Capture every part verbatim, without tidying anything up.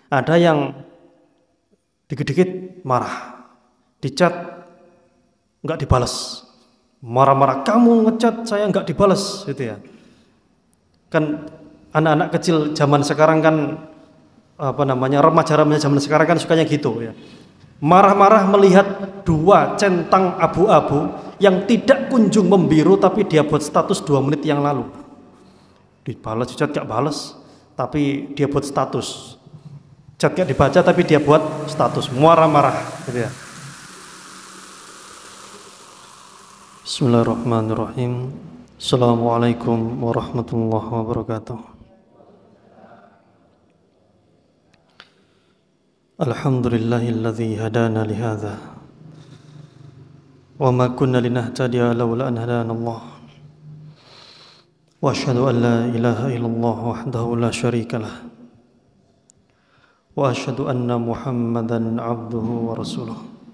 Ada yang dikit-dikit marah, dicat nggak dibalas, marah-marah, kamu ngecat saya nggak dibalas, gitu ya. Kan anak-anak kecil zaman sekarang kan apa namanya remaja-remaja zaman sekarang kan sukanya gitu ya. Marah-marah melihat dua centang abu-abu yang tidak kunjung membiru tapi dia buat status dua menit yang lalu. Dibalas, dicat gak balas, tapi dia buat status. Chat gak dibaca tapi dia buat status. Marah-marah gitu ya. Bismillahirrahmanirrahim. Assalamualaikum warahmatullahi wabarakatuh. Alhamdulillahilladzi hadana lihadza wa ma kunna linahtadiya laula an hadana Allah. Wa asyhadu an la ilaha illallah wahdahu la syarika lah. Wa asyhadu anna Muhammadan abduhu wa rasuluh.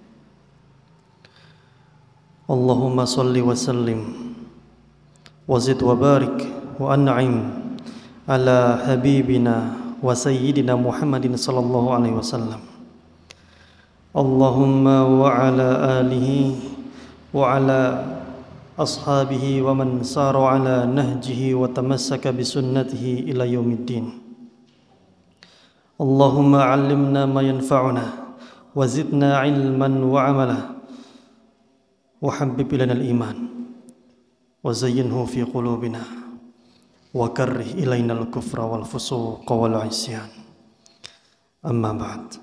Allahumma salli wa sallim wa zid wa barik wa an'im ala habibina wa sayyidina Muhammadin sallallahu alaihi wasallam. Allahumma wa ala alihi wa ala ashabihi wa man sara ala nahjihi wa tamassaka bi sunnatihi ila yaumiddin. Allahumma 'allimna ma yanfa'una wa zidna 'ilman wa 'amala wa habbib ilana al-iman wa zayyinhu fi qulubina wa karrih ilaina al-kufra wal fusuqa wal 'isyan. Amma ba'd.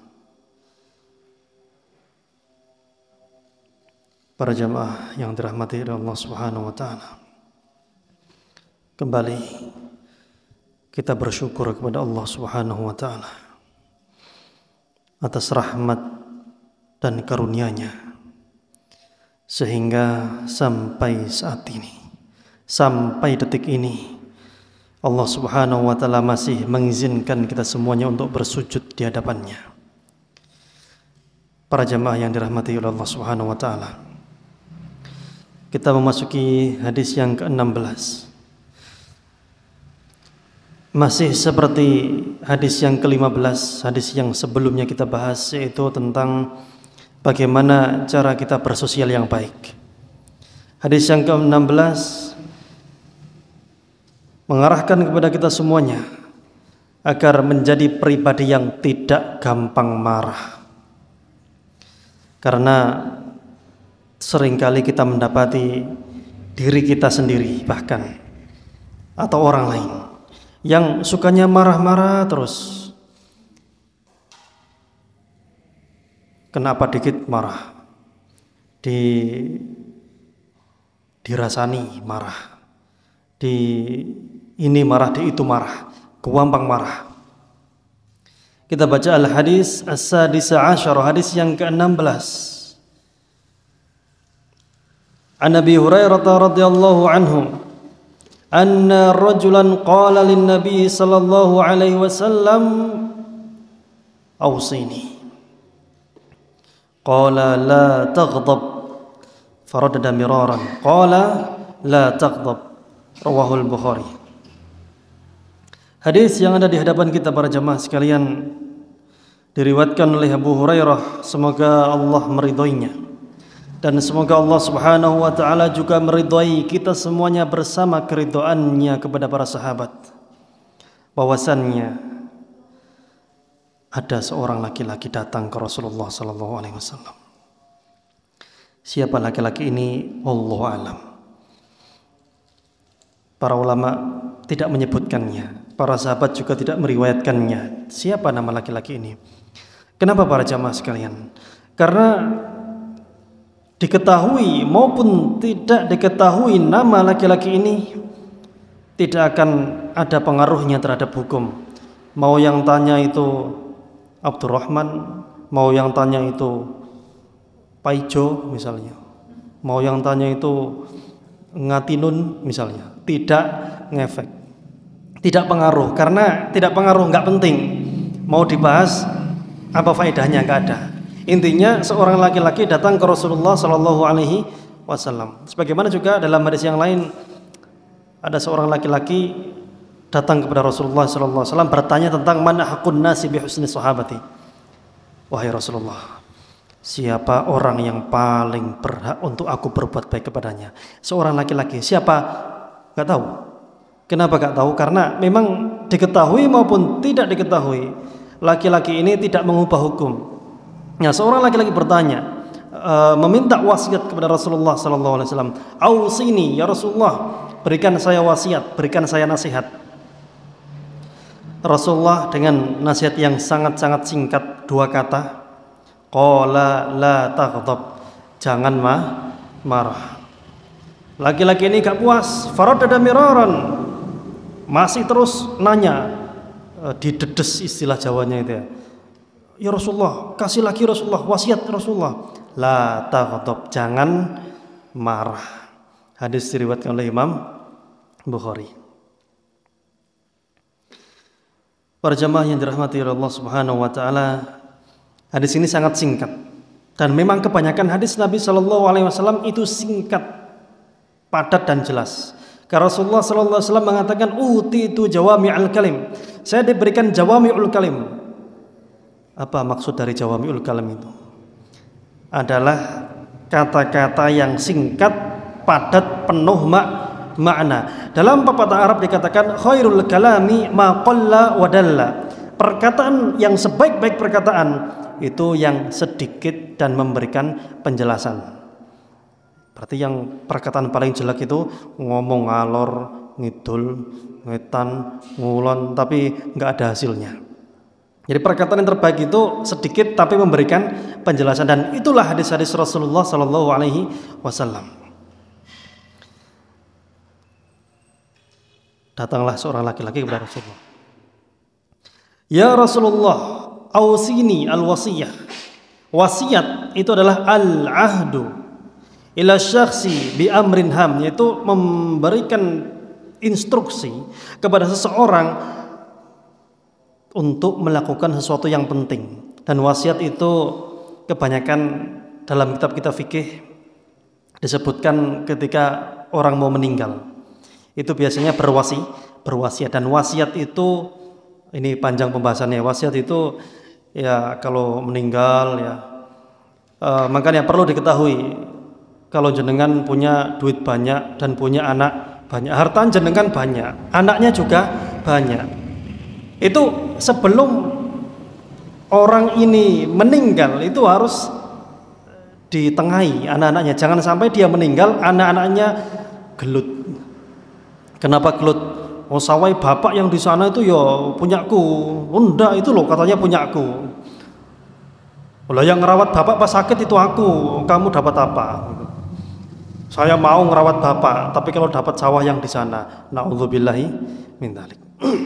Para jamaah yang dirahmati oleh Allah Subhanahu wa taala. Kembali kita bersyukur kepada Allah Subhanahu wa taala atas rahmat dan karunia-Nya sehingga sampai saat ini, sampai detik ini Allah Subhanahu wa taala masih mengizinkan kita semuanya untuk bersujud di hadapannya. Para jamaah yang dirahmati oleh Allah Subhanahu wa taala, kita memasuki hadis yang ke enam belas. Masih seperti hadis yang ke lima belas, hadis yang sebelumnya kita bahas, yaitu tentang bagaimana cara kita bersosial yang baik. Hadis yang ke enam belas mengarahkan kepada kita semuanya agar menjadi pribadi yang tidak gampang marah. Karena seringkali kita mendapati diri kita sendiri bahkan atau orang lain yang sukanya marah-marah terus. Kenapa dikit marah? Di dirasani marah. Di ini marah, di itu marah, gampang marah. Kita baca al-hadis as-sadisa asyara, hadis yang ke enam belas. An Abi Hurairah radhiyallahu anhu anna rajulan qala lin nabi sallallahu alaihi wasallam awsini qala la taghdab faradada miraran qala la taghdab rawahul Bukhari. Hadis yang ada di hadapan kita para jamaah sekalian diriwayatkan oleh Abu Hurairah, semoga Allah meridhoinya. Dan semoga Allah Subhanahu wa ta'ala juga meridhai kita semuanya bersama keridhaannya kepada para sahabat. Bahwasannya ada seorang laki-laki datang ke Rasulullah sallallahu alaihi wasallam. Siapa laki-laki ini? Wallahu a'lam. Para ulama tidak menyebutkannya. Para sahabat juga tidak meriwayatkannya. Siapa nama laki-laki ini? Kenapa para jamaah sekalian? Karena diketahui maupun tidak diketahui nama laki-laki ini tidak akan ada pengaruhnya terhadap hukum. Mau yang tanya itu Abdurrahman, mau yang tanya itu Paijo misalnya, mau yang tanya itu Ngatinun misalnya, tidak ngefek, tidak pengaruh. Karena tidak pengaruh, nggak penting. Mau dibahas apa faedahnya, nggak ada. Intinya seorang laki-laki datang ke Rasulullah Sallallahu Alaihi Wasallam. Sebagaimana juga dalam hadis yang lain ada seorang laki-laki datang kepada Rasulullah sallallahu alaihi wasallam bertanya tentang man haqqun nasi bi husni sahabati. Wahai Rasulullah, siapa orang yang paling berhak untuk aku berbuat baik kepadanya? Seorang laki-laki. Siapa? Gak tahu. Kenapa gak tahu? Karena memang diketahui maupun tidak diketahui, laki-laki ini tidak mengubah hukum. Nah, seorang laki-laki bertanya, uh, meminta wasiat kepada Rasulullah sallallahu alaihi wasallam. Ausini ya Rasulullah, berikan saya wasiat, berikan saya nasihat. Rasulullah dengan nasihat yang sangat-sangat singkat, dua kata, qala la taghdab, jangan ma marah. Laki-laki ini gak puas, faradada miraran, masih terus nanya, didedes istilah Jawanya itu ya. Ya Rasulullah, kasih lagi Rasulullah, wasiat Rasulullah. La taghdab, jangan marah. Hadis diriwayatkan oleh Imam Bukhari. Para jamaah yang dirahmati oleh Allah Subhanahu wa taala, hadis ini sangat singkat dan memang kebanyakan hadis Nabi sallallahu alaihi wasallam itu singkat, padat dan jelas. Karena Rasulullah sallallahu alaihi wasallam mengatakan utitu jawami'ul kalim. Saya diberikan jawami'ul kalim. Apa maksud dari jawami'ul kalim itu? Adalah kata-kata yang singkat, padat, penuh mak makna. Dalam pepatah Arab dikatakan khairul kalami ma qalla wa dalla. Perkataan yang sebaik-baik perkataan itu yang sedikit dan memberikan penjelasan. Berarti yang perkataan paling jelek itu ngomong ngalor, ngidul, ngetan, ngulon tapi nggak ada hasilnya. Jadi perkataan yang terbaik itu sedikit tapi memberikan penjelasan, dan itulah hadis-hadis Rasulullah sallallahu alaihi wasallam. Datanglah seorang laki-laki kepada Rasulullah. Ya Rasulullah, ausini al-wasiyah. Wasiat itu adalah al-ahdu ila syakhsi bi amrin ham, yaitu memberikan instruksi kepada seseorang untuk melakukan sesuatu yang penting. Dan wasiat itu kebanyakan dalam kitab-kitab fikih disebutkan ketika orang mau meninggal. Itu biasanya berwasi, berwasiat. Dan wasiat itu, ini panjang pembahasannya. Wasiat itu ya kalau meninggal ya, e, makanya perlu diketahui kalau jenengan punya duit banyak dan punya anak banyak, harta jenengan banyak, anaknya juga banyak. Itu sebelum orang ini meninggal itu harus ditengahi anak-anaknya. Jangan sampai dia meninggal anak-anaknya gelut. Kenapa gelut? Oh sawai bapak yang di sana itu ya punyaku. Oh enggak, itu loh katanya punyaku. Lah yang ngerawat bapak pas sakit itu aku. Kamu dapat apa? Saya mau ngerawat bapak, tapi kalau dapat sawah yang di sana, na'udzubillahi min dzalik.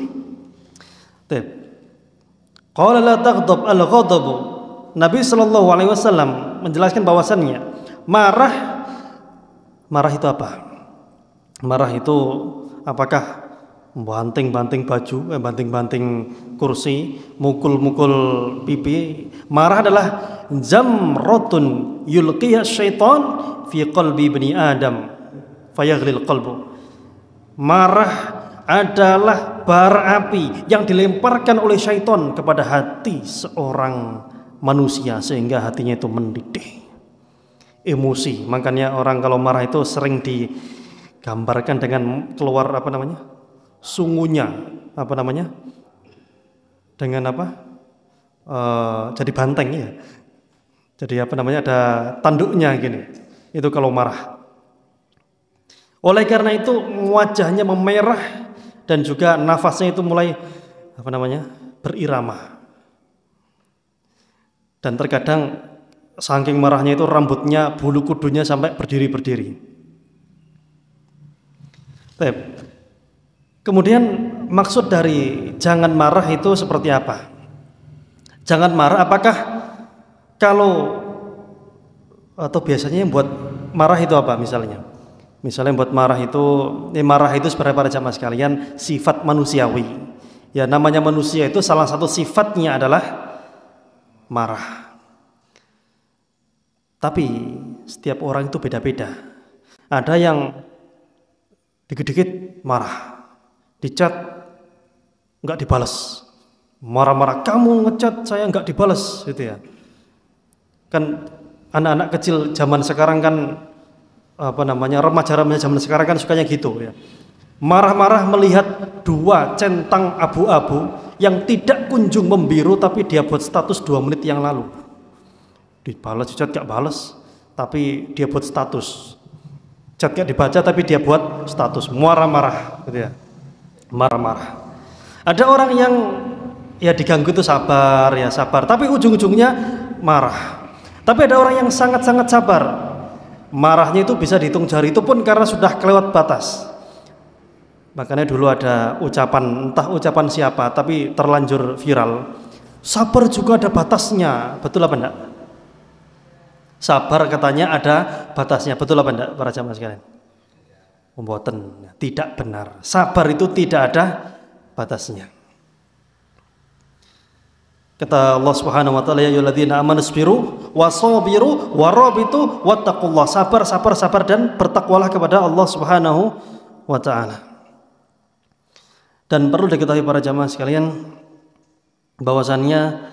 Qala la taghdab al-ghadabu. Nabi sallallahu alaihi wasallam menjelaskan bahwasannya marah, marah itu apa? Marah itu apakah banting-banting baju, eh, banting-banting kursi, mukul-mukul pipi? Marah adalah jamratun yulqiha syaitan fi qalbi bani Adam fayaghlil qalbu. Marah adalah bara api yang dilemparkan oleh syaitan kepada hati seorang manusia sehingga hatinya itu mendidih, emosi. Makanya orang kalau marah itu sering digambarkan dengan keluar apa namanya, sungunya, apa namanya, dengan apa, e, jadi banteng ya, jadi apa namanya, ada tanduknya gini. Itu kalau marah. Oleh karena itu wajahnya memerah dan juga nafasnya itu mulai apa namanya, berirama. Dan terkadang saking marahnya itu rambutnya, bulu kudunya sampai berdiri-berdiri. Kemudian maksud dari jangan marah itu seperti apa? Jangan marah apakah kalau, atau biasanya yang buat marah itu apa misalnya? Misalnya buat marah itu, eh, marah itu sebenarnya para jamaah sekalian sifat manusiawi. Ya namanya manusia itu salah satu sifatnya adalah marah. Tapi setiap orang itu beda-beda. Ada yang dikit-dikit marah, dicat nggak dibalas. Marah-marah, kamu ngechat saya nggak dibalas, gitu ya. Kan anak-anak kecil zaman sekarang kan apa namanya remaja-remaja zaman sekarang kan sukanya gitu ya. Marah-marah melihat dua centang abu-abu yang tidak kunjung membiru tapi dia buat status dua menit yang lalu. Dibalas chat nggak balas, tapi dia buat status. Chat nggak dibaca tapi dia buat status. Marah-marah, gitu ya. Marah-marah. Ada orang yang ya diganggu itu sabar, ya sabar, tapi ujung-ujungnya marah. Tapi ada orang yang sangat-sangat sabar, marahnya itu bisa dihitung jari, itu pun karena sudah kelewat batas. Makanya dulu ada ucapan, entah ucapan siapa, tapi terlanjur viral, sabar juga ada batasnya. Betul apa enggak? Sabar katanya ada batasnya. Betul apa enggak para jamaah sekalian? Mboten, tidak benar. Sabar itu tidak ada batasnya. Kata Allah Subhanahu wa taala, ya ayyuhalladzina amanu sabiru wasabiru warabitu wattaqullah. Sabar, sabar, sabar dan bertakwalah kepada Allah Subhanahu wa taala. Dan perlu diketahui para jamaah sekalian bahwasannya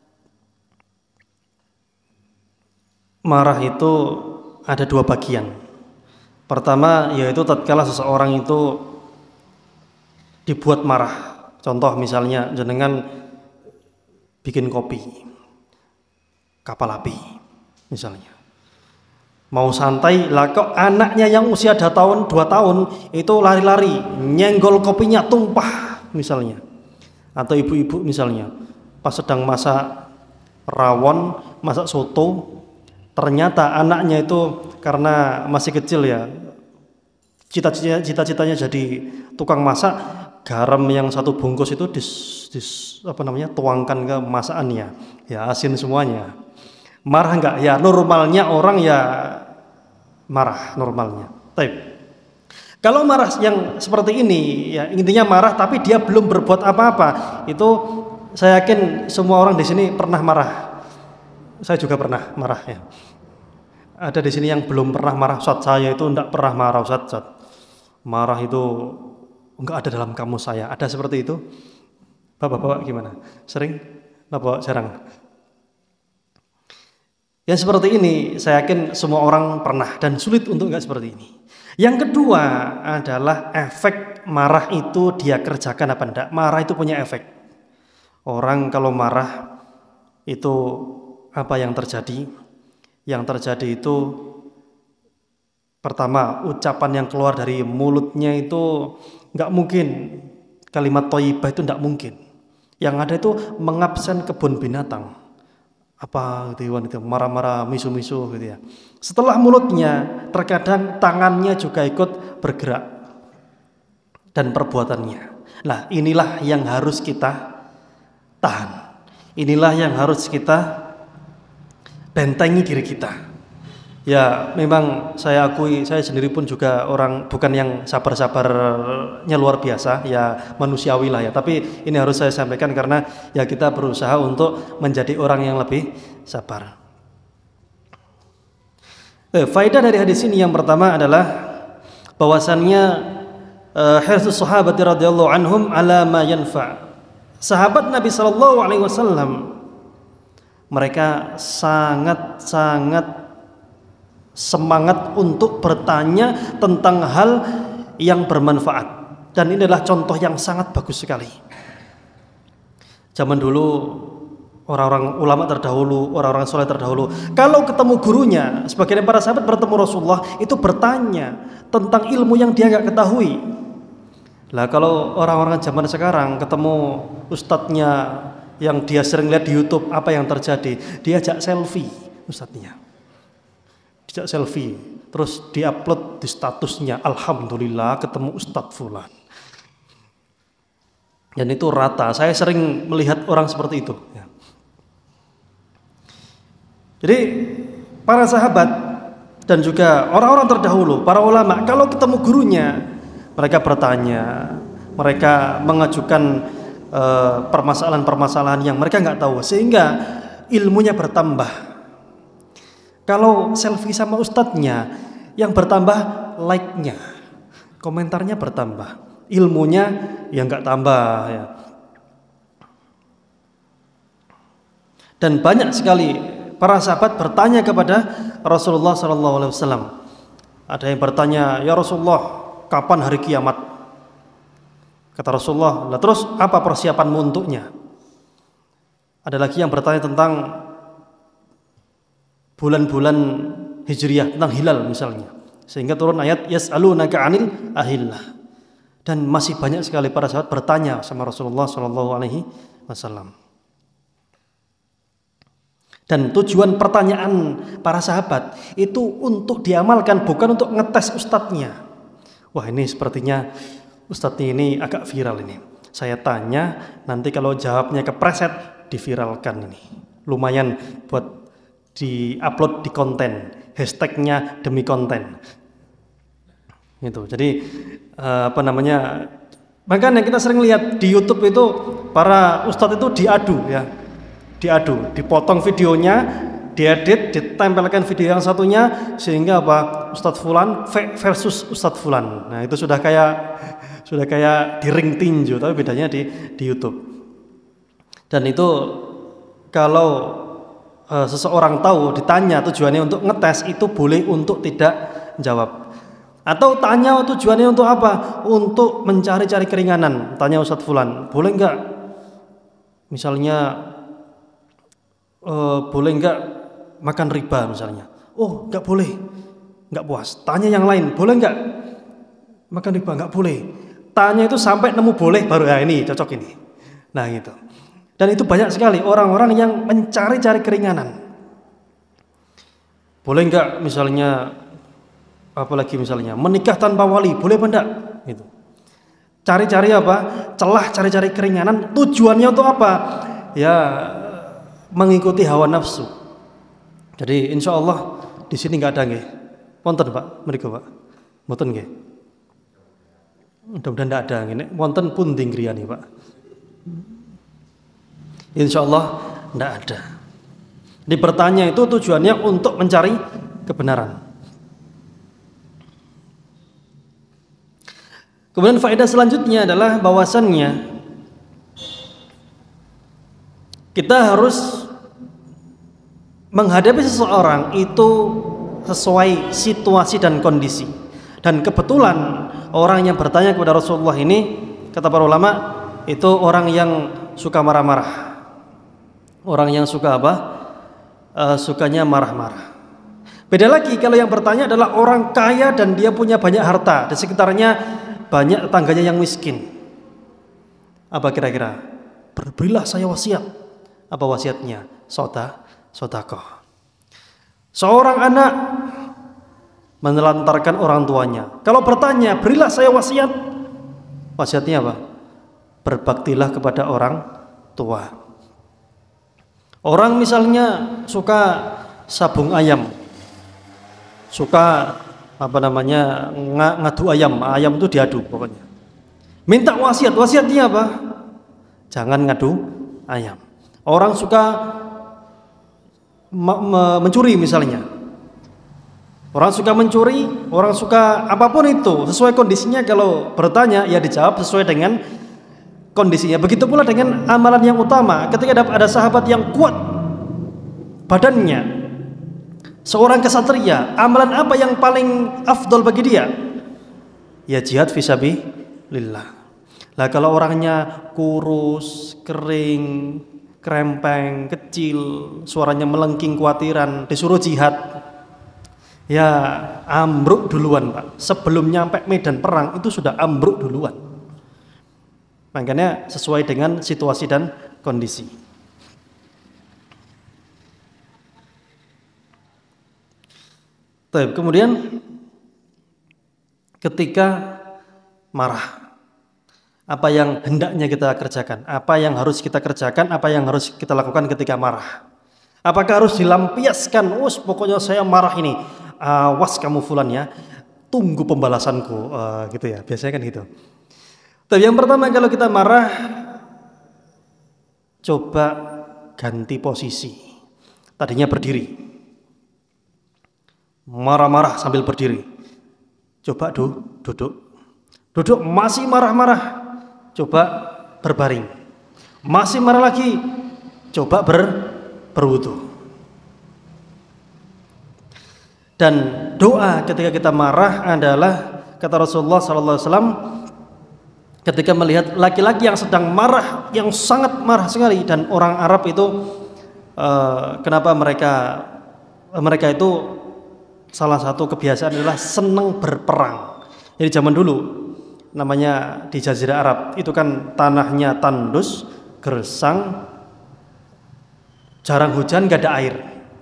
marah itu ada dua bagian. Pertama yaitu tatkala seseorang itu dibuat marah. Contoh misalnya jenengan bikin kopi, kapal api misalnya, mau santai lah kok anaknya yang usia dua tahun dua tahun itu lari-lari nyenggol kopinya tumpah misalnya, atau ibu-ibu misalnya pas sedang masak rawon, masak soto, ternyata anaknya itu karena masih kecil ya, cita-citanya jadi tukang masak, garam yang satu bungkus itu dis, dis apa namanya tuangkan ke masakannya, ya asin semuanya. Marah enggak? Ya normalnya orang ya marah normalnya. Tapi kalau marah yang seperti ini, ya intinya marah tapi dia belum berbuat apa-apa, itu saya yakin semua orang di sini pernah marah. Saya juga pernah marah ya. Ada di sini yang belum pernah marah. Ustaz, saya itu enggak pernah marah Ustaz. Ustaz. Marah itu enggak ada dalam kamus saya. Ada seperti itu? Bapak-bapak gimana? Sering? Bapak jarang? Yang seperti ini saya yakin semua orang pernah dan sulit untuk enggak seperti ini. Yang kedua adalah efek marah itu dia kerjakan apa enggak. Marah itu punya efek. Orang kalau marah itu apa yang terjadi? Yang terjadi itu pertama, ucapan yang keluar dari mulutnya itu enggak mungkin, kalimat thayyibah itu enggak mungkin. Yang ada itu mengabsen kebun binatang. Apa gitu itu marah-marah, misu-misu gitu ya. Setelah mulutnya, terkadang tangannya juga ikut bergerak dan perbuatannya. Nah, inilah yang harus kita tahan. Inilah yang harus kita bentengi diri kita. Ya, memang saya akui, saya sendiri pun juga orang bukan yang sabar-sabarnya luar biasa, ya manusiawi lah ya. Tapi ini harus saya sampaikan karena ya kita berusaha untuk menjadi orang yang lebih sabar. Eh, faedah dari hadis ini yang pertama adalah bahwasannya eh, hirsus sahabat radhiyallahu anhum ala ma yanfa. Sahabat Nabi sallallahu alaihi wasallam mereka sangat-sangat semangat untuk bertanya tentang hal yang bermanfaat, dan ini adalah contoh yang sangat bagus sekali. Zaman dulu orang-orang ulama terdahulu, orang-orang soleh terdahulu, kalau ketemu gurunya, sebagian para sahabat bertemu Rasulullah itu bertanya tentang ilmu yang dia nggak ketahui. Lah kalau orang-orang zaman sekarang ketemu ustadznya yang dia sering lihat di YouTube, apa yang terjadi? Dia ajak selfie ustadznya. Dijak selfie, terus diupload di statusnya, alhamdulillah ketemu Ustadz Fulan. Dan itu rata, saya sering melihat orang seperti itu ya. Jadi para sahabat dan juga orang-orang terdahulu, para ulama, kalau ketemu gurunya mereka bertanya, mereka mengajukan uh, permasalahan-permasalahan yang mereka nggak tahu, sehingga ilmunya bertambah. Kalau selfie sama ustadznya, yang bertambah like-nya, komentarnya bertambah, ilmunya yang nggak tambah ya. Dan banyak sekali para sahabat bertanya kepada Rasulullah Shallallahu Alaihi Wasallam. Ada yang bertanya, ya Rasulullah, kapan hari kiamat? Kata Rasulullah, lah terus apa persiapanmu untuknya? Ada lagi yang bertanya tentang bulan-bulan Hijriyah, tentang hilal misalnya, sehingga turun ayat yas'alunaka 'anil ahillah. Dan masih banyak sekali para sahabat bertanya sama Rasulullah Shallallahu Alaihi Wasallam. Dan tujuan pertanyaan para sahabat itu untuk diamalkan, bukan untuk ngetes ustadznya. Wah, ini sepertinya ustadznya ini agak viral ini. Saya tanya, nanti kalau jawabnya kepreset, diviralkan ini. Lumayan buat di-upload di konten. Hashtagnya demi konten. Gitu. Jadi apa namanya? Makanya kita sering lihat di YouTube itu para ustadz itu diadu ya. Diadu, dipotong videonya, diedit, ditempelkan video yang satunya, sehingga apa, Ustadz Fulan versus Ustadz Fulan. Nah itu sudah kayak sudah kayak di ring tinju, tapi bedanya di di YouTube. Dan itu kalau uh, seseorang tahu, ditanya tujuannya untuk ngetes, itu boleh untuk tidak jawab. Atau tanya tujuannya untuk apa? Untuk mencari-cari keringanan. Tanya Ustadz Fulan, boleh nggak? Misalnya Uh, boleh nggak makan riba misalnya? Oh nggak boleh, nggak puas. Tanya yang lain, boleh nggak makan riba? Nggak boleh. Tanya itu sampai nemu boleh baru ya ini cocok ini. Nah gitu. Dan itu banyak sekali orang-orang yang mencari-cari keringanan. Boleh nggak misalnya, apalagi misalnya menikah tanpa wali, boleh apa enggak? Gitu. Cari-cari apa? Celah cari-cari keringanan. Tujuannya untuk apa? Ya mengikuti hawa nafsu. Jadi insya Allah di sini nggak ada nggih. Wonten Pak, mriku Pak. Mboten nggih. Mudah-mudahan nggak ada ngene. Wonten pundi griyane Pak. Insya Allah nggak ada. Di bertanya itu tujuannya untuk mencari kebenaran. Kemudian faedah selanjutnya adalah bahwasannya kita harus menghadapi seseorang itu sesuai situasi dan kondisi. Dan kebetulan orang yang bertanya kepada Rasulullah ini, kata para ulama, itu orang yang suka marah-marah. Orang yang suka apa? Uh, sukanya marah-marah. Beda lagi kalau yang bertanya adalah orang kaya dan dia punya banyak harta, di sekitarnya banyak tangganya yang miskin. Apa kira-kira? Berilah saya wasiat. Apa wasiatnya? Soda, sodakoh. Seorang anak menelantarkan orang tuanya. Kalau bertanya, berilah saya wasiat. Wasiatnya apa? Berbaktilah kepada orang tua. Orang misalnya suka sabung ayam, suka apa namanya ngadu ayam, ayam itu diadu pokoknya. Minta wasiat, wasiatnya apa? Jangan ngadu ayam. Orang suka mencuri misalnya. Orang suka mencuri, orang suka apapun itu, sesuai kondisinya. Kalau bertanya ya dijawab sesuai dengan kondisinya. Begitu pula dengan amalan yang utama. Ketika ada sahabat yang kuat badannya, seorang kesatria, amalan apa yang paling afdol bagi dia? Ya jihad fisabilillah. Lah kalau orangnya kurus, kering, krempeng, kecil, suaranya melengking kuatiran, disuruh jihad, ya ambruk duluan Pak. Sebelum nyampe medan perang itu sudah ambruk duluan. Makanya sesuai dengan situasi dan kondisi. Baik, kemudian ketika marah, apa yang hendaknya kita kerjakan, apa yang harus kita kerjakan, apa yang harus kita lakukan ketika marah. Apakah harus dilampiaskan, oh pokoknya saya marah ini, awas kamu fulan ya, tunggu pembalasanku, uh, gitu ya, biasanya kan gitu. Tapi yang pertama kalau kita marah, coba ganti posisi. Tadinya berdiri, marah-marah sambil berdiri, coba du, duduk, duduk masih marah-marah. Coba berbaring. Masih marah lagi, coba ber, berwudu. Dan doa ketika kita marah adalah, kata Rasulullah sallallahu alaihi wasallam, ketika melihat laki-laki yang sedang marah, yang sangat marah sekali, dan orang Arab itu uh, kenapa mereka mereka itu salah satu kebiasaan adalah senang berperang. Jadi zaman dulu namanya di Jazirah Arab itu kan tanahnya tandus, gersang, jarang hujan, gak ada air.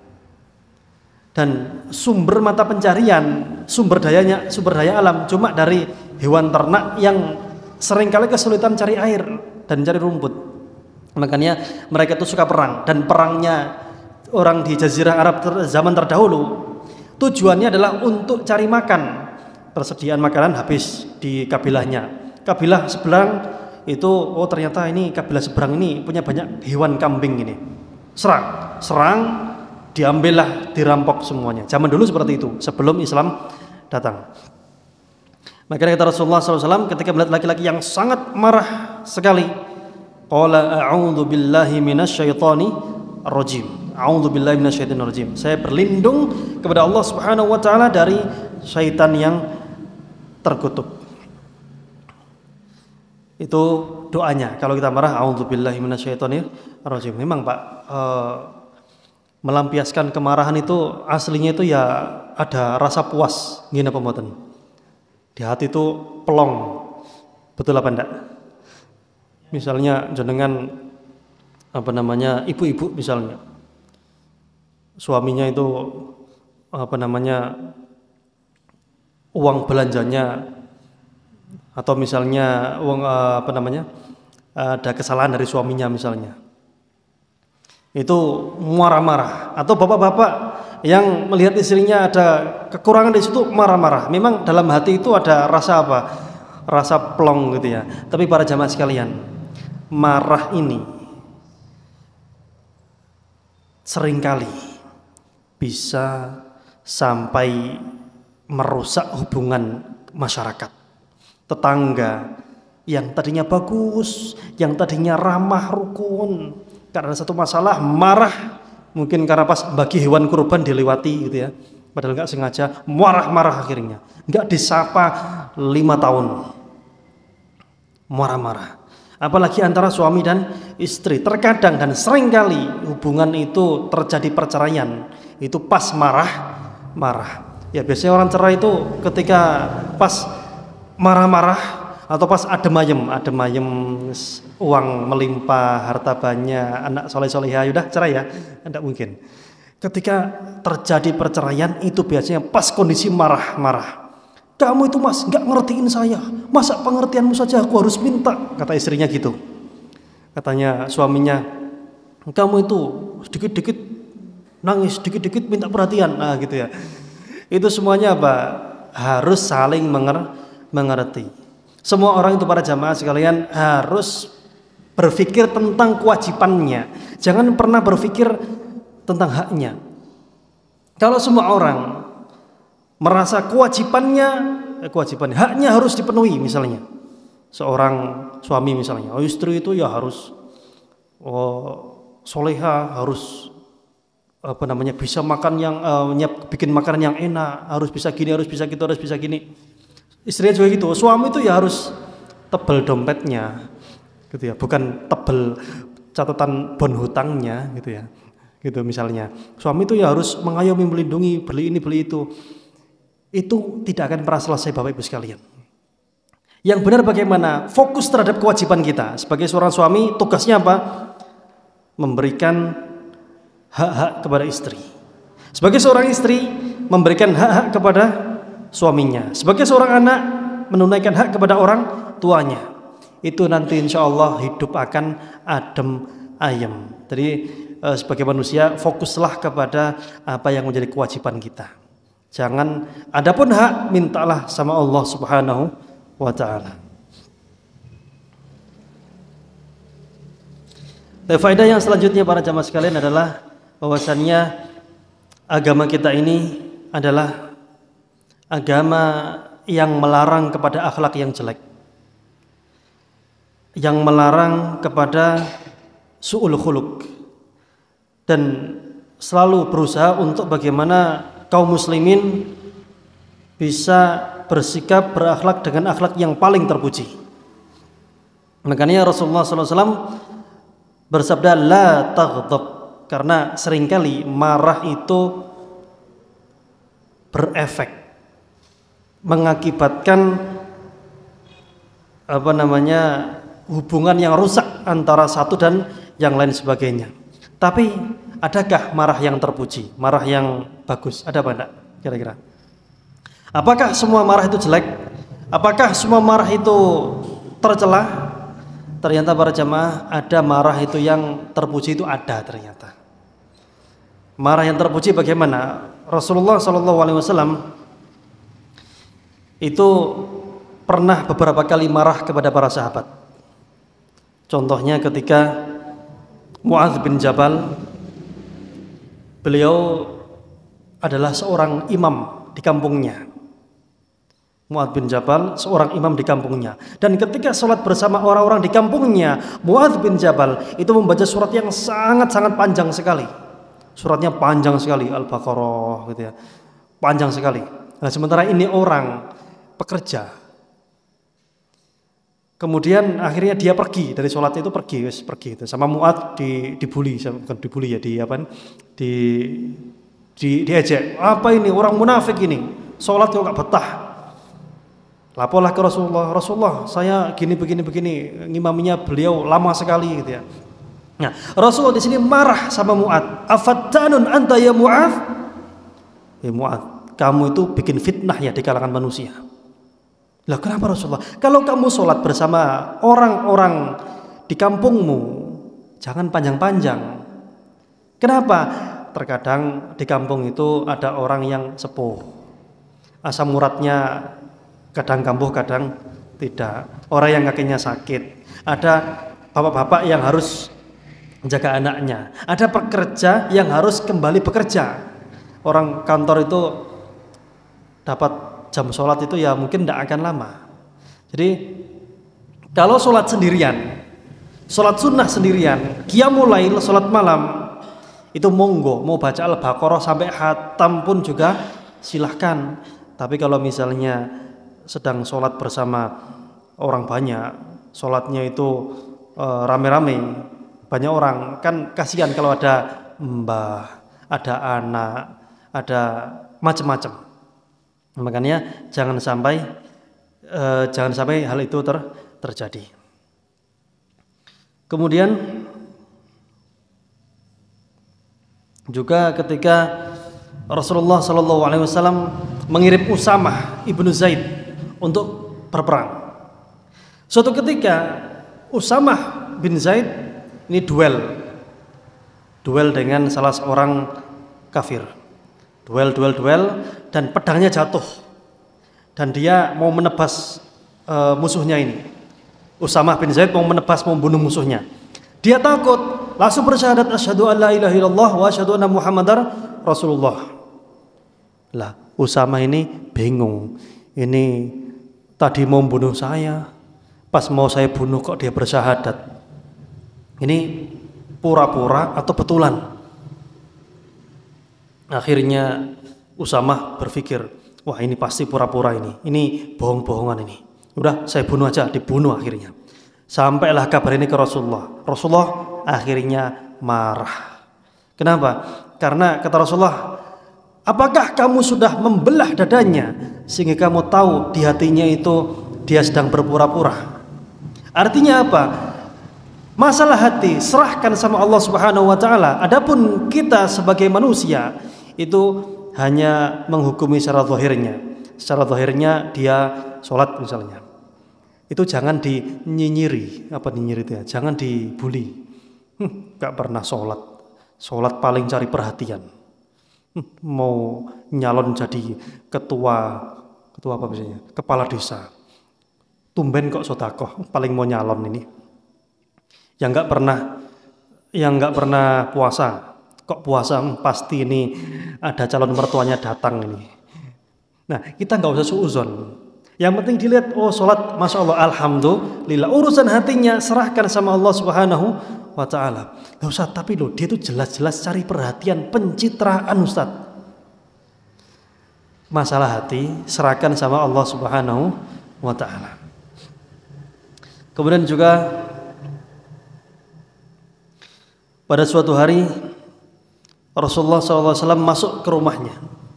Dan sumber mata pencarian, sumber dayanya, sumber daya alam cuma dari hewan ternak yang seringkali kesulitan cari air dan cari rumput. Makanya mereka itu suka perang, dan perangnya orang di Jazirah Arab ter, zaman terdahulu tujuannya adalah untuk cari makan. Persediaan makanan habis di kabilahnya. Kabilah seberang itu, oh ternyata ini kabilah seberang ini punya banyak hewan kambing ini. Serang, serang, diambillah, dirampok semuanya. Zaman dulu seperti itu, sebelum Islam datang. Maka kata Rasulullah shallallahu alaihi wasallam ketika melihat laki-laki yang sangat marah sekali, qala a'udzu billahi minasyaitani rajim. A'udzu billahi minasyaitonir rajim. Saya berlindung kepada Allah Subhanahu wa taala dari syaitan yang terkutuk. Itu doanya. Kalau kita marah, a'udzu billahi minasyaitonir rajim. Memang Pak, uh, melampiaskan kemarahan itu aslinya itu ya ada rasa puas, gini apa mboten? Di hati itu pelong. Betul apa enggak? Misalnya jenengan apa namanya, ibu-ibu misalnya, suaminya itu apa namanya, uang belanjanya atau misalnya uang apa namanya, ada kesalahan dari suaminya misalnya, itu marah-marah. Atau bapak-bapak yang melihat istrinya ada kekurangan di situ marah-marah. Memang dalam hati itu ada rasa apa? Rasa plong gitu ya. Tapi para jamaah sekalian, marah ini seringkali bisa sampai merusak hubungan masyarakat. Tetangga yang tadinya bagus, yang tadinya ramah rukun, karena satu masalah marah, mungkin karena pas bagi hewan kurban dilewati gitu ya, padahal nggak sengaja, marah-marah akhirnya, nggak disapa lima tahun, marah-marah. Apalagi antara suami dan istri, terkadang dan seringkali hubungan itu terjadi perceraian itu pas marah-marah. Ya biasanya orang cerai itu ketika pas marah-marah atau pas adem ayem, adem ayem, uang melimpah, harta banyak, anak soleh-solehah, udah cerai ya, tidak mungkin. Ketika terjadi perceraian itu biasanya pas kondisi marah-marah. Kamu itu mas nggak ngertiin saya, masa pengertianmu saja aku harus minta, kata istrinya gitu. Katanya suaminya, kamu itu sedikit-dikit nangis, dikit-dikit minta perhatian, nah gitu ya. Itu semuanya apa? Harus saling menger mengerti. Semua orang itu, para jamaah sekalian, harus berpikir tentang kewajibannya. Jangan pernah berpikir tentang haknya. Kalau semua orang merasa kewajibannya, eh, kewajiban haknya harus dipenuhi, misalnya seorang suami misalnya, oh istri itu ya harus oh, soleha, harus apa namanya, bisa makan yang uh, nyiap, bikin makanan yang enak, harus bisa gini, harus bisa gitu, harus bisa gini. Istrinya juga gitu. Suami itu ya harus tebel dompetnya, gitu ya, bukan tebel catatan bon hutangnya, gitu ya, gitu misalnya. Suami itu ya harus mengayomi, melindungi, beli ini, beli itu. Itu tidak akan pernah selesai, Bapak Ibu sekalian. Yang benar bagaimana? Fokus terhadap kewajiban kita sebagai seorang suami. Tugasnya apa? Memberikan hak-hak kepada istri. Sebagai seorang istri, memberikan hak-hak kepada suaminya. Sebagai seorang anak, menunaikan hak kepada orang tuanya. Itu nanti insya Allah hidup akan adem ayem. Jadi eh, sebagai manusia, fokuslah kepada apa yang menjadi kewajiban kita. Jangan, adapun hak, mintalah sama Allah Subhanahu wa ta'ala. Faedah yang selanjutnya para jamaah sekalian adalah bahwasannya agama kita ini adalah agama yang melarang kepada akhlak yang jelek, yang melarang kepada su'ul khuluq, dan selalu berusaha untuk bagaimana kaum muslimin bisa bersikap berakhlak dengan akhlak yang paling terpuji. Makanya Rasulullah shallallahu alaihi wasallam bersabda la taghdab, karena seringkali marah itu berefek, mengakibatkan apa namanya hubungan yang rusak antara satu dan yang lain sebagainya. Tapi adakah marah yang terpuji, marah yang bagus? Ada apa enggak kira-kira? Apakah semua marah itu jelek? Apakah semua marah itu tercela? Ternyata para jamaah, ada marah itu yang terpuji, itu ada ternyata. Marah yang terpuji bagaimana? Rasulullah shallallahu alaihi wasallam itu pernah beberapa kali marah kepada para sahabat. Contohnya ketika Mu'adz bin Jabal, beliau adalah seorang imam di kampungnya. Mu'adz bin Jabal seorang imam di kampungnya, dan ketika sholat bersama orang-orang di kampungnya, Mu'adz bin Jabal itu membaca surat yang sangat-sangat panjang sekali. Suratnya panjang sekali, Al-Baqarah gitu ya, panjang sekali. Nah, sementara ini orang pekerja. Kemudian akhirnya dia pergi dari sholat itu, pergi, wes pergi itu. Sama Mu'adz di dibully, bukan dibully ya, di apa? Di di diejek. Apa ini, orang munafik ini? Sholat kok gak betah. Laporlah ke Rasulullah, Rasulullah saya gini begini begini, ngimaminya beliau lama sekali gitu ya. Nah, Rasulullah di sini marah sama Mu'adz. Afattanun anta ya Mu'adz? Ya Mu'adz, kamu itu bikin fitnah ya di kalangan manusia. Lah kenapa Rasulullah? Kalau kamu sholat bersama orang-orang di kampungmu, jangan panjang-panjang. Kenapa? Terkadang di kampung itu ada orang yang sepuh, asam uratnya kadang kambuh, kadang tidak. Orang yang kakinya sakit, ada bapak-bapak yang harus menjaga anaknya, ada pekerja yang harus kembali bekerja. Orang kantor itu dapat jam sholat itu ya mungkin tidak akan lama. Jadi kalau sholat sendirian, sholat sunnah sendirian, qiyamul lail, sholat malam, itu monggo, mau baca Al-Baqarah sampai khatam pun juga silahkan. Tapi kalau misalnya sedang sholat bersama orang banyak, sholatnya itu e, rame-rame, banyak orang, kan kasihan kalau ada mbah, ada anak, ada macam-macam. Makanya jangan sampai e, jangan sampai hal itu ter, terjadi. Kemudian juga ketika Rasulullah shallallahu alaihi wasallam mengirim Usamah ibnu Zaid untuk berperang. Suatu ketika Usamah bin Zaid ini duel, duel dengan salah seorang kafir, duel, duel, duel, dan pedangnya jatuh, dan dia mau menebas uh, musuhnya ini. Usamah bin Zaid mau menebas, mau membunuh musuhnya. Dia takut, langsung bersyahadat asyhadu an la ilaha illallah wa asyhadu anna Muhammadar Rasulullah. Lah, Usamah ini bingung. Ini tadi mau membunuh saya, pas mau saya bunuh kok dia bersyahadat. Ini pura-pura atau betulan? Akhirnya Usamah berpikir, wah ini pasti pura-pura ini, ini bohong-bohongan ini. Udah saya bunuh aja, dibunuh akhirnya. Sampailah kabar ini ke Rasulullah. Rasulullah akhirnya marah. Kenapa? Karena kata Rasulullah, apakah kamu sudah membelah dadanya sehingga kamu tahu di hatinya itu dia sedang berpura-pura? Artinya apa? Masalah hati serahkan sama Allah Subhanahu wa taala. Adapun kita sebagai manusia itu hanya menghukumi secara zahirnya. Secara zahirnya dia sholat misalnya, itu jangan dinyinyiri. Apa nyinyiri itu ya? Jangan dibully. Hm, gak pernah sholat, sholat paling cari perhatian. Mau nyalon jadi ketua ketua apa biasanya, kepala desa, tumben kok sodakoh, paling mau nyalon ini. Yang nggak pernah yang nggak pernah puasa, kok puasa, pasti ini ada calon mertuanya datang ini. Nah, kita nggak usah suuzon. Yang penting dilihat, oh sholat, masya Allah, alhamdulillah. Urusan hatinya serahkan sama Allah Subhanahu wa Ta'ala. Nah, Ustaz, tapi loh, dia tuh jelas-jelas cari perhatian, pencitraan, Ustaz. Masalah hati serahkan sama Allah Subhanahu wa Ta'ala. Kemudian juga pada suatu hari Rasulullah shallallahu alaihi wasallam masuk ke rumahnya.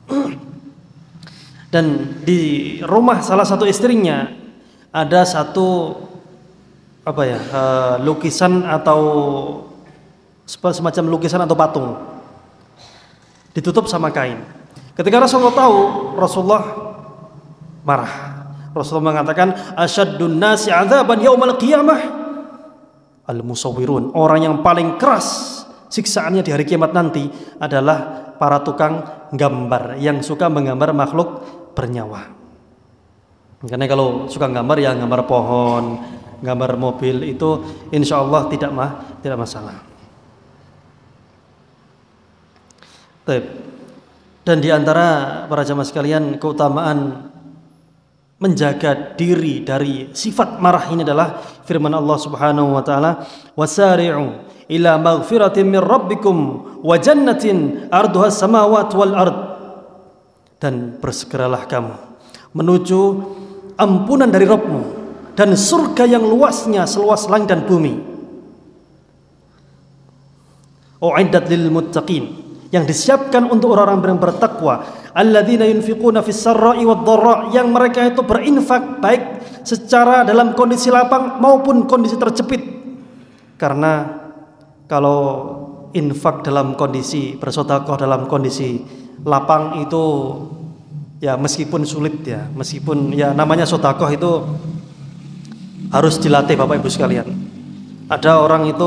Dan di rumah salah satu istrinya ada satu apa ya uh, lukisan atau semacam lukisan atau patung ditutup sama kain. Ketika Rasulullah tahu, Rasulullah marah. Rasulullah mengatakan, asyaddun nasi adzaban yaumal qiyamah al-musawwirun. Orang yang paling keras siksaannya di hari kiamat nanti adalah para tukang gambar yang suka menggambar makhluk bernyawa. Karena kalau suka gambar ya gambar pohon, gambar mobil, itu insya Allah tidak mah tidak masalah. Dan di antara para jamaah sekalian, keutamaan menjaga diri dari sifat marah ini adalah firman Allah Subhanahu wa taala, wasari'u ila maghfiratin min rabbikum wa jannatin arduha samawati wal ard. Dan bersegeralah kamu menuju ampunan dari Rabbmu dan surga yang luasnya seluas langit dan bumi. U'iddat lil muttaqin, yang disiapkan untuk orang-orang yang bertakwa. Alladzina yunfiquna fis sarra'i wad dharra, yang mereka itu berinfak baik secara dalam kondisi lapang maupun kondisi terjepit. Karena kalau infak dalam kondisi bersedekah dalam kondisi lapang itu ya meskipun sulit ya, meskipun ya namanya sedekah itu harus dilatih Bapak Ibu sekalian. Ada orang itu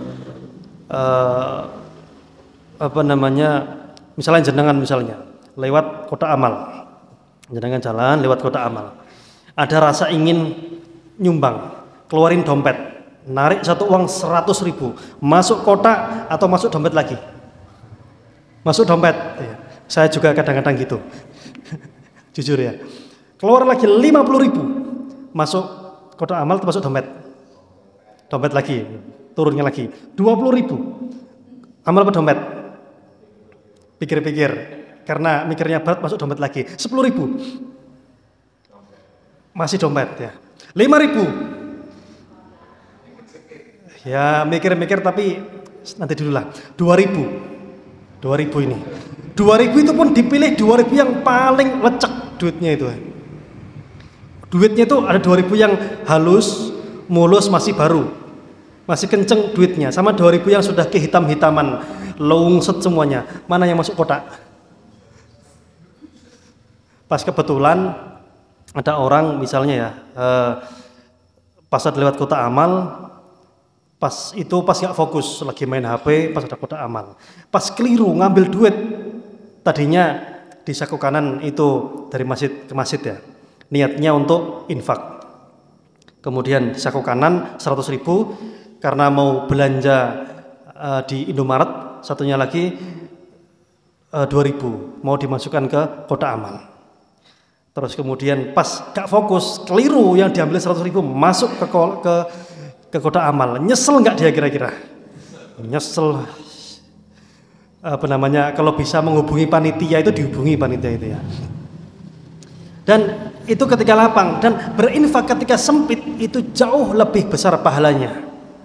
uh, apa namanya, misalnya jenengan misalnya lewat kota amal, jenengan jalan lewat kota amal, ada rasa ingin nyumbang, keluarin dompet, narik satu uang seratus ribu, masuk kotak atau masuk dompet lagi, masuk dompet. Ya, saya juga kadang-kadang gitu, jujur ya, keluar lagi lima puluh ribu, masuk kotak amal atau masuk dompet, dompet lagi, turunnya lagi dua puluh ribu, amal apa dompet? Pikir-pikir, karena mikirnya berat, masuk dompet lagi sepuluh ribu, masih dompet ya, lima ribu. Ya mikir-mikir tapi nanti dulu lah. Dua ribu, dua ribu ini, dua ribu itu pun dipilih dua ribu yang paling lecek duitnya itu. Duitnya itu ada dua ribu yang halus, mulus, masih baru, masih kenceng duitnya, sama dua ribu yang sudah kehitam-hitaman, lungset semuanya. Mana yang masuk kotak? Pas kebetulan ada orang misalnya ya, eh, pas lewat kotak amal. Pas itu pas gak fokus lagi main H P, pas ada kotak amal, pas keliru ngambil duit, tadinya di saku kanan itu dari masjid ke masjid ya, niatnya untuk infak, kemudian di saku kanan seratus ribu karena mau belanja uh, di Indomaret, satunya lagi uh, dua ribu mau dimasukkan ke kotak amal. Terus kemudian pas gak fokus, keliru yang diambil seratus ribu masuk ke ke ke kotak amal. Nyesel nggak dia kira-kira? Nyesel. Apa namanya, kalau bisa menghubungi panitia itu dihubungi panitia itu ya. Dan itu ketika lapang, dan berinfak ketika sempit itu jauh lebih besar pahalanya.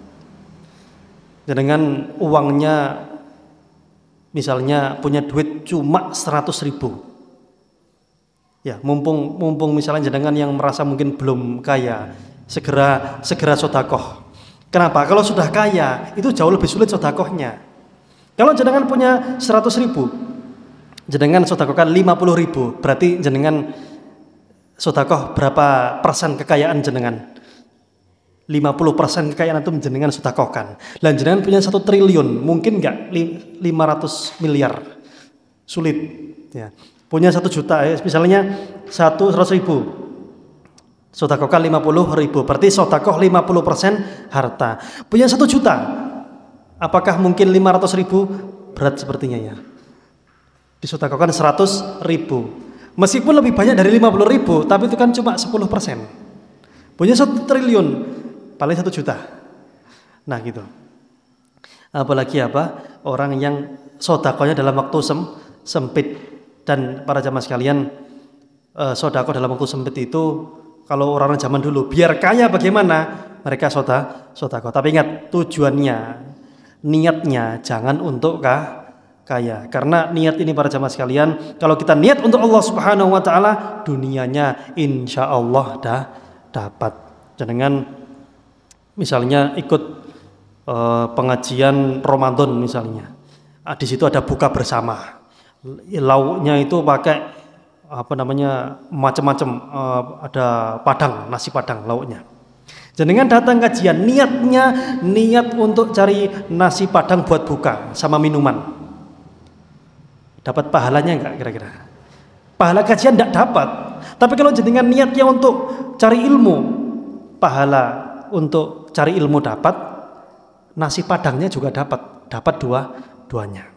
Dengan uangnya misalnya punya duit cuma seratus ribu. Ya, mumpung mumpung misalnya jenengan yang merasa mungkin belum kaya, segera segera sedekah. Kenapa? Kalau sudah kaya itu jauh lebih sulit sedekahnya. Kalau jenengan punya seratus ribu, jenengan sedekahkan lima puluh ribu, berarti jenengan sedekah berapa persen kekayaan jenengan? lima puluh persen kekayaan itu jenengan sedekahkan. Dan jenengan punya satu triliun, mungkin enggak lima ratus miliar? Sulit ya. Punya satu juta ya, misalnya satu seratus ribu, sedekahkan lima puluh ribu, berarti sedekah lima puluh persen harta. Punya satu juta, apakah mungkin lima ratus ribu? Berat sepertinya ya. Disedekahkan seratus ribu, Meskipun lebih banyak dari lima puluh ribu, tapi itu kan cuma sepuluh persen. Punya satu triliun, paling satu juta. Nah gitu. Apalagi apa? Orang yang sodakonya dalam waktu sem sempit. Dan para jamaah sekalian, eh, sodako dalam waktu sempit itu, kalau orang-orang zaman dulu, biar kaya bagaimana, mereka soda, sodako. Tapi ingat, tujuannya, niatnya, jangan untuk kah, kaya. Karena niat ini para jamaah sekalian, kalau kita niat untuk Allah Subhanahu Wa Taala, dunianya insya Allah dah dapat. Jangan misalnya ikut uh, pengajian Ramadan misalnya, ah, di situ ada buka bersama, lauknya itu pakai apa namanya macam-macam, uh, ada padang, nasi padang lauknya. Jangan datang kajian, niatnya niat untuk cari nasi padang buat buka sama minuman. Dapat pahalanya enggak kira-kira? Pahala kajian enggak dapat. Tapi kalau jenengan niatnya untuk cari ilmu, pahala untuk cari ilmu dapat, nasi padangnya juga dapat, dapat dua-duanya.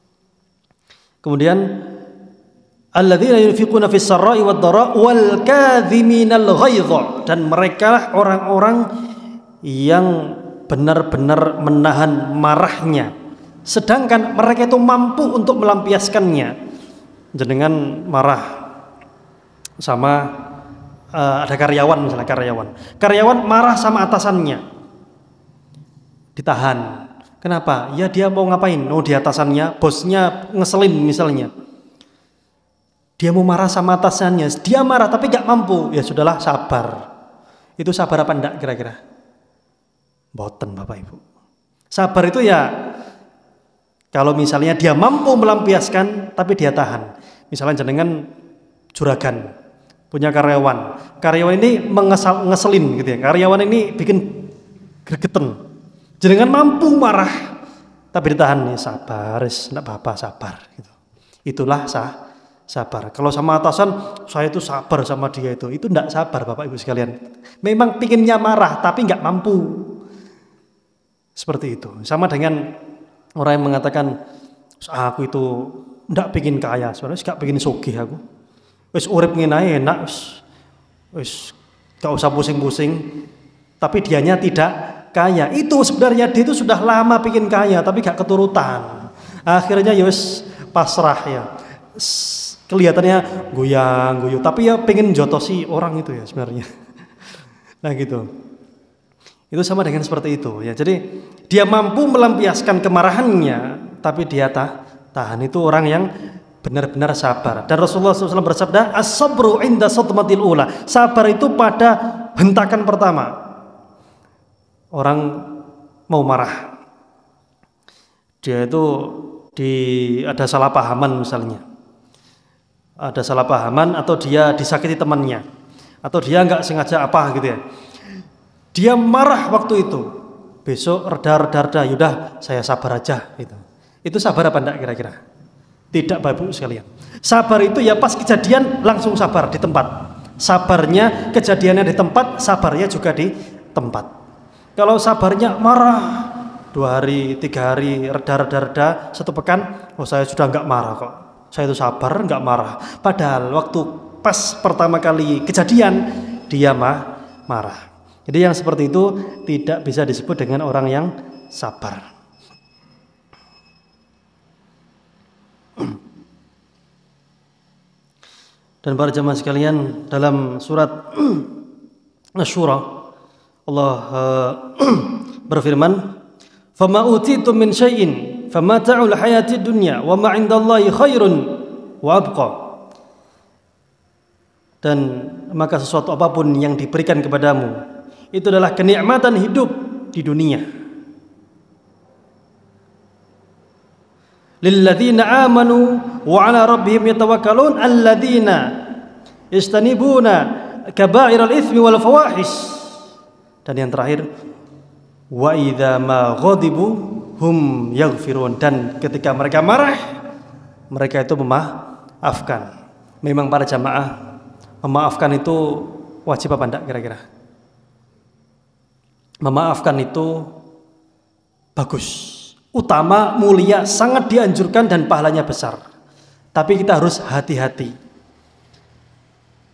Kemudian alladzina yunfiquna fis sarra'i wad dharra wal kadhiminal ghaidha, dan mereka lah orang-orang yang benar-benar menahan marahnya, sedangkan mereka itu mampu untuk melampiaskannya. Jenengan marah sama uh, ada karyawan misalnya, karyawan karyawan marah sama atasannya, ditahan. Kenapa? Ya dia mau ngapain? Oh di atasannya, bosnya ngeselin misalnya, dia mau marah sama atasannya, dia marah tapi gak mampu, ya sudahlah, sabar. Itu sabar apa enggak kira-kira? Boten Bapak Ibu. Sabar itu ya kalau misalnya dia mampu melampiaskan tapi dia tahan. Misalnya jenengan juragan, punya karyawan, karyawan ini mengesal, ngeselin gitu ya, karyawan ini bikin gregeten, jenengan mampu marah tapi ditahan, nih sabar, enggak apa-apa, sabar gitu. Itulah sah, sabar. Kalau sama atasan, saya itu sabar sama dia itu, itu enggak sabar Bapak Ibu sekalian. Memang pinginnya marah tapi enggak mampu. Seperti itu. Sama dengan orang yang mengatakan, aku itu ndak pengin kaya, sebenarnya gak pengin sugih aku. Wis urip ngene ae enak, wis wis gak usah pusing-pusing. Tapi dianya tidak kaya. Itu sebenarnya dia itu sudah lama pengin kaya tapi gak keturutan. Akhirnya ya wis pasrah ya. Kelihatannya goyang-guyu, tapi ya pengen jotosi orang itu ya sebenarnya. Nah gitu. Itu sama dengan seperti itu ya. Jadi dia mampu melampiaskan kemarahannya tapi dia tah, tahan. Itu orang yang benar-benar sabar. Dan Rasulullah shallallahu alaihi wasallam bersabda, as-sabru inda sadmatil ula. Sabar itu pada hentakan pertama. Orang mau marah, dia itu di ada salah pahaman misalnya, ada salah pahaman atau dia disakiti temannya, atau dia nggak sengaja apa gitu ya. Dia marah waktu itu, besok reda-reda-reda, yaudah saya sabar aja gitu. Itu sabar apa enggak kira-kira? Tidak Bapak Ibu sekalian. Sabar itu ya pas kejadian langsung sabar di tempat. Sabarnya kejadiannya di tempat, sabarnya juga di tempat. Kalau sabarnya marah dua hari, tiga hari, reda-reda-reda, satu pekan, oh saya sudah enggak marah kok. Saya itu sabar, enggak marah. Padahal waktu pas pertama kali kejadian dia mah marah. Jadi yang seperti itu tidak bisa disebut dengan orang yang sabar. Dan para jemaah sekalian, dalam surat Asy-Syura Allah uh, berfirman, "Fama utitum min syai'in famata'ul hayatid dunya wa ma 'indallahi khairun wa abqa." Dan maka sesuatu apapun yang diberikan kepadamu itu adalah kenikmatan hidup di dunia. Lilladzina amanu wa 'ala rabbihim yatawakkalun alladzina yastanibuna kaba'iral itsmi wal fawahish. Dan yang terakhir, wa idza ma ghadibu hum yaghfirun, dan ketika mereka marah mereka itu memaafkan. Memang para jamaah, memaafkan itu wajib apa enggak kira-kira? Memaafkan itu bagus, utama, mulia, sangat dianjurkan dan pahalanya besar. Tapi kita harus hati-hati.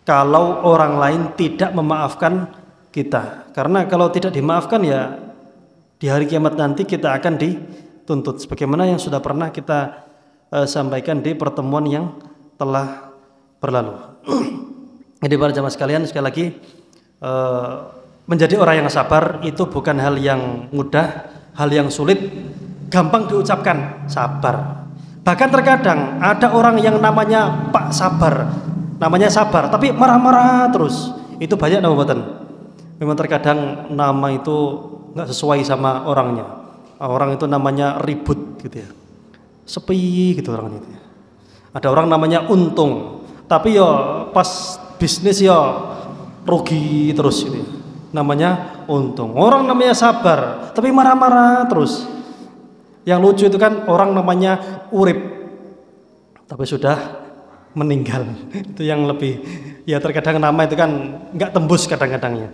kalau orang lain tidak memaafkan kita. Karena kalau tidak dimaafkan ya di hari kiamat nanti kita akan dituntut. Sebagaimana yang sudah pernah kita uh, sampaikan di pertemuan yang telah berlalu. Jadi para jamaah sekalian, sekali lagi uh, menjadi orang yang sabar itu bukan hal yang mudah, hal yang sulit, gampang diucapkan sabar. Bahkan terkadang ada orang yang namanya Pak Sabar, namanya sabar, tapi marah-marah terus. Itu banyak nama buatan. Memang terkadang nama itu nggak sesuai sama orangnya. Orang itu namanya ribut gitu ya, sepi gitu orangnya itu. Ada orang namanya untung, tapi ya pas bisnis ya rugi terus gitu ya. Namanya untung. Orang namanya sabar, tapi marah-marah terus. Yang lucu itu kan orang namanya urip, tapi sudah meninggal. Itu yang lebih, ya terkadang nama itu kan nggak tembus kadang-kadangnya.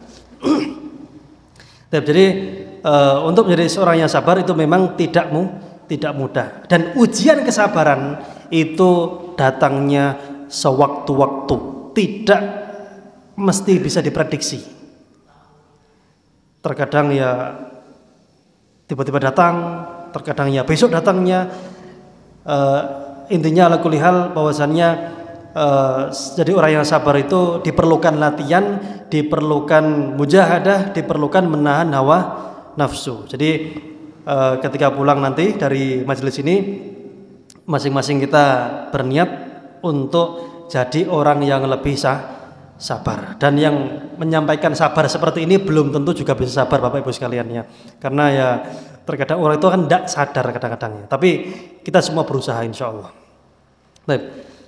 Jadi uh, untuk menjadi seorang yang sabar itu memang tidak mu, tidak mudah. Dan ujian kesabaran itu datangnya sewaktu-waktu, tidak mesti bisa diprediksi. Terkadang ya tiba-tiba datang, terkadang ya besok datangnya. Uh, intinya ala kulli hal bahwasannya uh, jadi orang yang sabar itu diperlukan latihan, diperlukan mujahadah, diperlukan menahan hawa nafsu. Jadi uh, ketika pulang nanti dari majelis ini, masing-masing kita berniat untuk jadi orang yang lebih sah, sabar. Dan yang menyampaikan sabar seperti ini belum tentu juga bisa sabar Bapak Ibu sekalian ya. Karena ya terkadang orang itu kan tidak sadar kadang-kadangnya. Tapi kita semua berusaha insya Allah. Baik.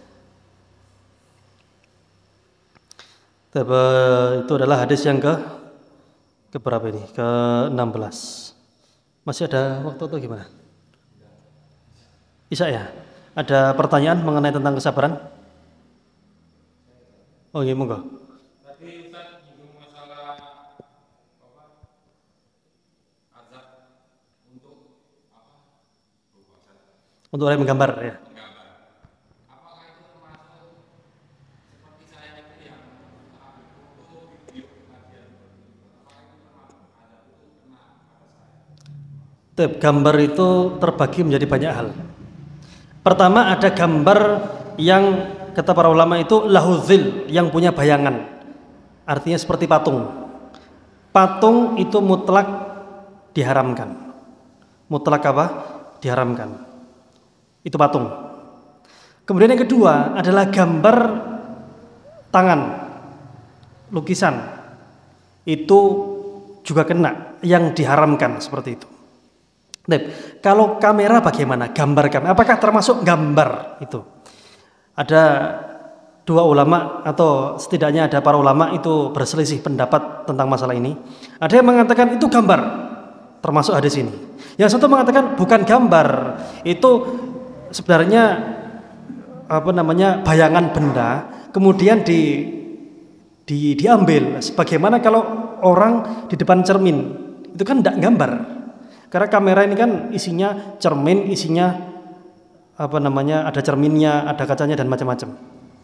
Itu adalah hadis yang ke ke berapa ini? ke enam belas. Masih ada waktu atau gimana? Bisa ya? Ada pertanyaan mengenai tentang kesabaran? Oh iya, monggo. Tadi Ustaz nyinggung masalah apa? Azab untuk apa? Untuk orang yang menggambar ya. Menggambar. Apakah itu termasuk seperti saya itu yang foto video kajian? Apakah itu termasuk azab itu kena pada saya? Tep, gambar itu terbagi menjadi banyak hal. Pertama ada gambar yang kata para ulama itu lahuzil, yang punya bayangan. Artinya seperti patung. Patung itu mutlak diharamkan. Mutlak apa? Diharamkan. Itu patung. Kemudian yang kedua adalah gambar tangan, lukisan. Itu juga kena, yang diharamkan seperti itu. Nah, kalau kamera bagaimana? Gambar kamera, apakah termasuk gambar itu? Ada dua ulama atau setidaknya ada para ulama itu berselisih pendapat tentang masalah ini. Ada yang mengatakan itu gambar, termasuk hadis ini. Yang satu mengatakan bukan gambar, itu sebenarnya apa namanya bayangan benda, kemudian di, di diambil. Sebagaimana kalau orang di depan cermin, itu kan tidak gambar. Karena kamera ini kan isinya cermin, isinya apa namanya, ada cerminnya, ada kacanya dan macam-macam.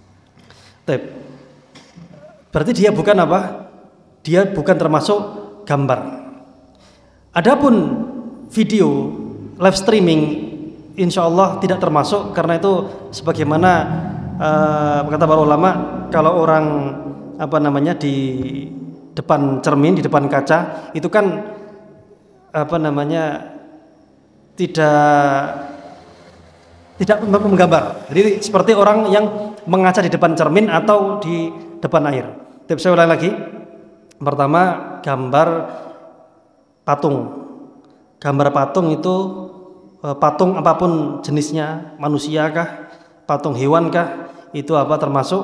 Berarti dia bukan apa? Dia bukan termasuk gambar. Adapun video live streaming, insya Allah tidak termasuk, karena itu sebagaimana uh, kata para ulama, kalau orang apa namanya di depan cermin, di depan kaca, itu kan apa namanya tidak tidak menggambar. Jadi seperti orang yang mengaca di depan cermin atau di depan air. Tapi saya ulang lagi. Pertama, gambar patung. Gambar patung itu patung apapun jenisnya, manusia kah, patung hewan kah, itu apa termasuk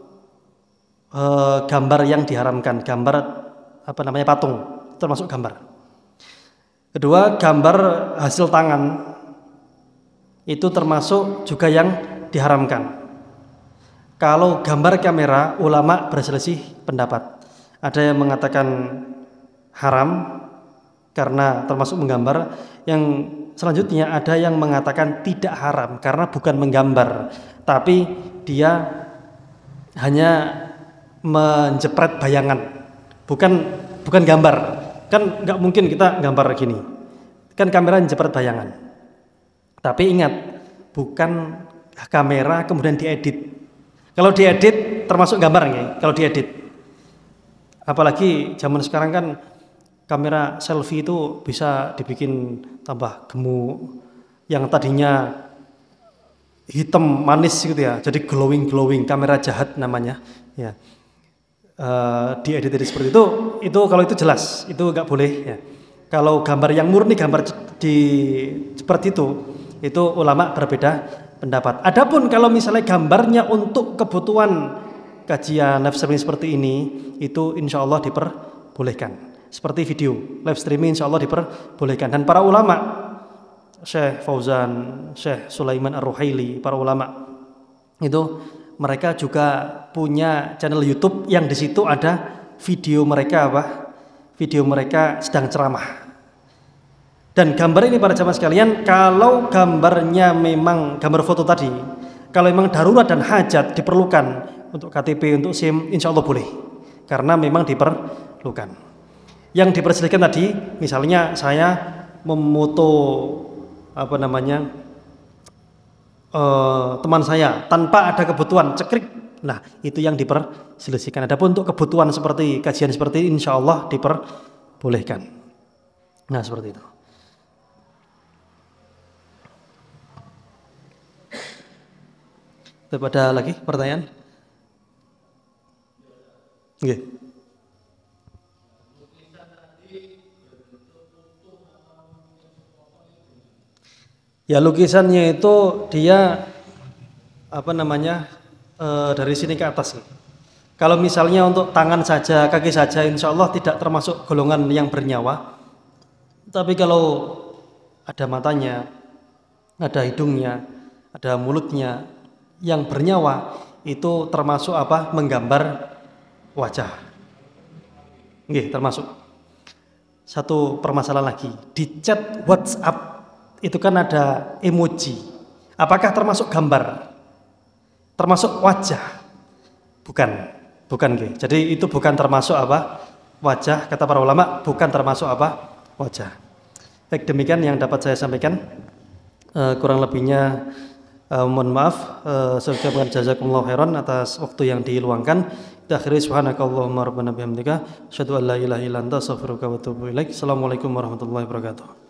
eh, gambar yang diharamkan. Gambar apa namanya patung, termasuk gambar. Kedua, gambar hasil tangan itu termasuk juga yang diharamkan. Kalau gambar kamera, ulama berselisih pendapat. Ada yang mengatakan haram karena termasuk menggambar. Yang selanjutnya ada yang mengatakan tidak haram karena bukan menggambar, tapi dia hanya menjepret bayangan, bukan bukan gambar. Kan nggak mungkin kita gambar gini. Kan kamera menjepret bayangan. Tapi ingat, bukan kamera kemudian diedit. Kalau diedit termasuk gambar nggak? Kalau diedit. Apalagi zaman sekarang kan kamera selfie itu bisa dibikin tambah gemuk. Yang tadinya hitam manis gitu ya, jadi glowing glowing, kamera jahat namanya. Ya, uh, diedit seperti itu, itu kalau itu jelas, itu nggak boleh. Ya. Kalau gambar yang murni, gambar di seperti itu, itu ulama berbeda pendapat. Adapun kalau misalnya gambarnya untuk kebutuhan kajian live streaming seperti ini, itu insya Allah diperbolehkan. Seperti video live streaming insya Allah diperbolehkan. Dan para ulama, Syekh Fauzan, Syekh Sulaiman Ar-Ruhaili, para ulama itu mereka juga punya channel YouTube yang di situ ada video mereka apa? Video mereka sedang ceramah. Dan gambar ini para jamaah sekalian, kalau gambarnya memang gambar foto tadi, kalau memang darurat dan hajat diperlukan untuk K T P, untuk SIM, insya Allah boleh, karena memang diperlukan. Yang dipersilakan tadi, misalnya saya memoto apa namanya uh, teman saya tanpa ada kebutuhan cekrik, nah itu yang diperselisihkan. Adapun untuk kebutuhan seperti kajian seperti ini, insya Allah diperbolehkan. Nah seperti itu. Ada lagi pertanyaan? Oke. Okay. Ya lukisannya itu dia apa namanya e, dari sini ke atas. Kalau misalnya untuk tangan saja, kaki saja, insya Allah tidak termasuk golongan yang bernyawa. Tapi kalau ada matanya, ada hidungnya, ada mulutnya yang bernyawa, itu termasuk apa? Menggambar wajah. Nggih, termasuk. Satu permasalahan lagi, di chat WhatsApp itu kan ada emoji. Apakah termasuk gambar? Termasuk wajah? Bukan, bukan nggih. Jadi itu bukan termasuk apa? Wajah, kata para ulama, bukan termasuk apa? Wajah. Baik, demikian yang dapat saya sampaikan. Uh, kurang lebihnya uh, mohon maaf. Uh, saya ucapkan jazakumullahu khairan atas waktu yang diluangkan. Akhiri subhanakallahumma rabbana bihamdika asyhadu an la ilaha illa anta astaghfiruka wa atubu ilaik. Assalamualaikum warahmatullahi wabarakatuh.